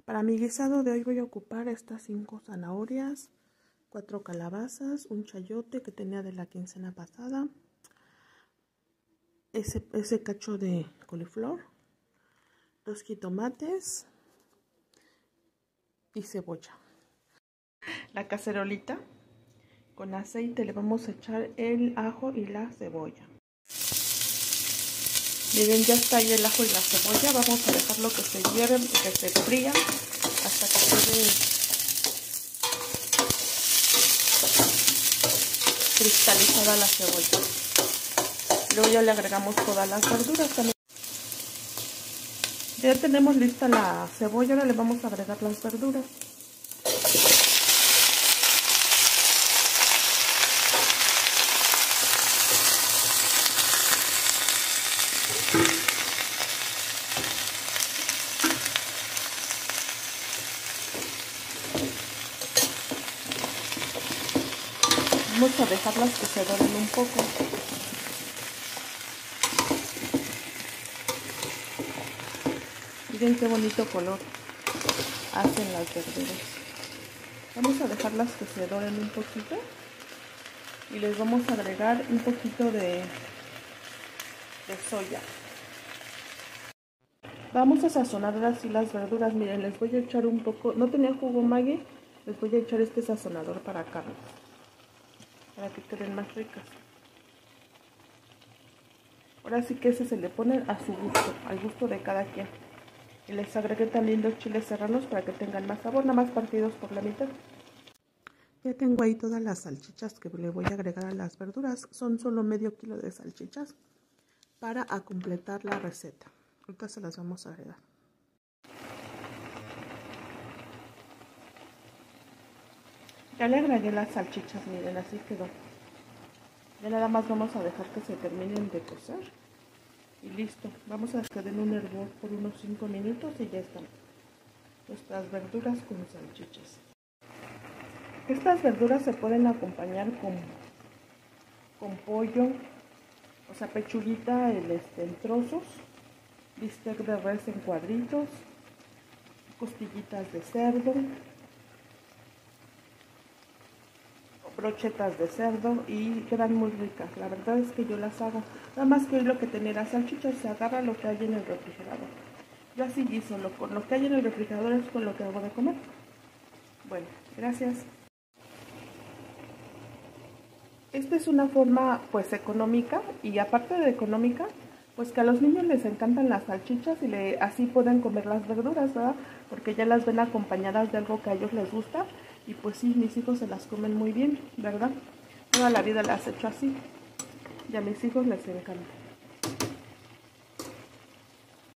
Para mi guisado de hoy voy a ocupar estas 5 zanahorias, 4 calabazas, un chayote que tenía de la quincena pasada, ese cacho de coliflor, 2 jitomates y cebolla. La cacerolita con aceite le vamos a echar el ajo y la cebolla. Miren, ya está ahí el ajo y la cebolla. Vamos a dejarlo que se hierve, que se fría hasta que quede cristalizada la cebolla. Luego ya le agregamos todas las verduras también. Ya tenemos lista la cebolla, ahora le vamos a agregar las verduras. Vamos a dejarlas que se doren un poco. Miren qué bonito color hacen las verduras. Vamos a dejarlas que se doren un poquito y les vamos a agregar un poquito de soya. Vamos a sazonar así las verduras. Miren, les voy a echar un poco, no tenía jugo Maggi, les voy a echar este sazonador para carnes, para que queden más ricas. Ahora sí que ese se le pone a su gusto, al gusto de cada quien. Y les agregué también 2 chiles serranos para que tengan más sabor, nada más partidos por la mitad. Ya tengo ahí todas las salchichas que le voy a agregar a las verduras. Son solo medio kilo de salchichas para completar la receta. Ahorita se las vamos a agregar. Ya le agregué las salchichas, miren, así quedó. Ya nada más vamos a dejar que se terminen de cocer. Y listo, vamos a que den un hervor por unos 5 minutos y ya están nuestras verduras con salchichas. Estas verduras se pueden acompañar con pollo, o sea, pechuguita en trozos, bistec de res en cuadritos, costillitas de cerdo, brochetas de cerdo y quedan muy ricas. La verdad es que yo las hago. Nada más que hoy lo que tenía las salchichas, se agarra lo que hay en el refrigerador. Yo así guiso, con lo que hay en el refrigerador es con lo que hago de comer. Bueno, gracias. Esta es una forma pues económica, y aparte de económica, pues que a los niños les encantan las salchichas y así pueden comer las verduras, ¿verdad? Porque ya las ven acompañadas de algo que a ellos les gusta y pues sí, mis hijos se las comen muy bien, ¿verdad? Toda la vida las he hecho así y a mis hijos les encanta.